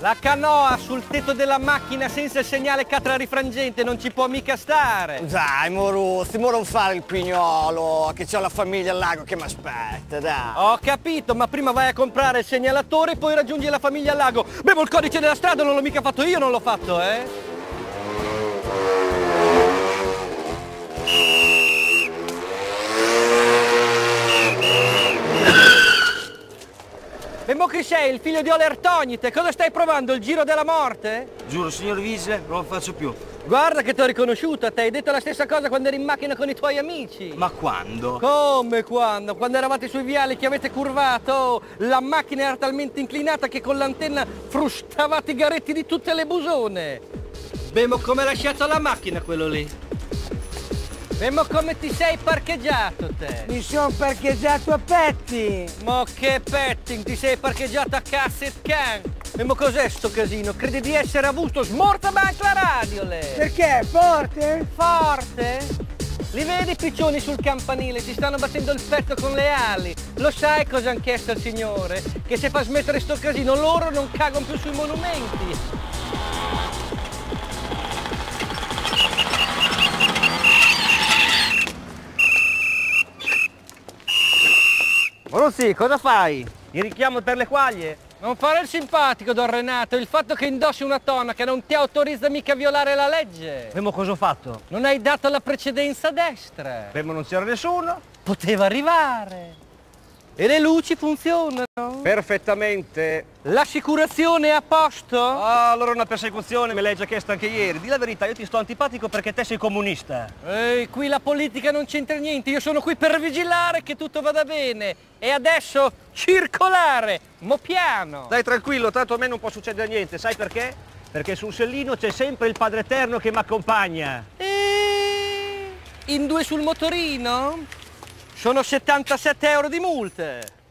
La canoa sul tetto della macchina senza il segnale catrarifrangente non ci può mica stare. Dai, Moruzzi, non fare il pignolo, che c'ho la famiglia al lago che mi aspetta, dai. Ho capito, ma prima vai a comprare il segnalatore e poi raggiungi la famiglia al lago. Bevo il codice della strada, non l'ho mica fatto io, non l'ho fatto, eh? Bembo chi sei, il figlio di Olertognite? Cosa stai provando, il giro della morte? Giuro, signor Vigile, non lo faccio più. Guarda che ti ho riconosciuto a te, hai detto la stessa cosa quando eri in macchina con i tuoi amici. Ma quando? Come quando? Quando eravate sui viali che avete curvato, la macchina era talmente inclinata che con l'antenna frustavate i garetti di tutte le busone. Bembo, come hai lasciato la macchina quello lì? Bembo, come ti sei parcheggiato te? Mi sono parcheggiato a petti. Ma che petting, ti sei parcheggiato a Cassett Can? Bembo, cos'è sto casino? Credi di essere avuto? Smorta anche la radio, lei! Perché? Forte? Forte? Li vedi i piccioni sul campanile? Si stanno battendo il petto con le ali. Lo sai cosa hanno chiesto al signore? Che se fa smettere sto casino loro non cagano più sui monumenti. Moruzzi, cosa fai? Il richiamo per le quaglie? Non fare il simpatico, Don Renato, il fatto che indossi una tonaca non ti autorizza mica a violare la legge. Bembo, cosa ho fatto? Non hai dato la precedenza a destra. Bembo, non c'era nessuno. Poteva arrivare. E le luci funzionano? Perfettamente. L'assicurazione è a posto? Ah, allora una persecuzione me l'hai già chiesto anche ieri. Di la verità, io ti sto antipatico perché te sei comunista. Ehi, qui la politica non c'entra niente, io sono qui per vigilare che tutto vada bene. E adesso circolare, mo piano. Dai tranquillo, tanto a me non può succedere niente, sai perché? Perché sul sellino c'è sempre il Padre Eterno che mi accompagna. E in due sul motorino? Sono 77 euro di multe.